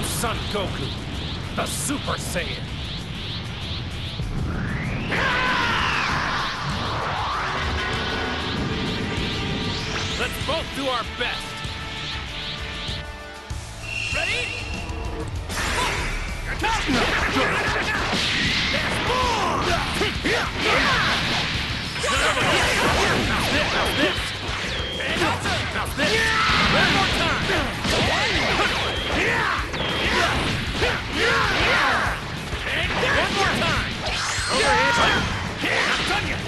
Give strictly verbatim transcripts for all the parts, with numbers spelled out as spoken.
Son Goku, the Super Saiyan. Let's both do our best. Ready? There's more! Now this, now this. And now this. One more time. And one more time. Over here. I'm done yet.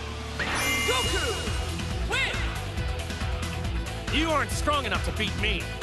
You aren't strong enough to beat me.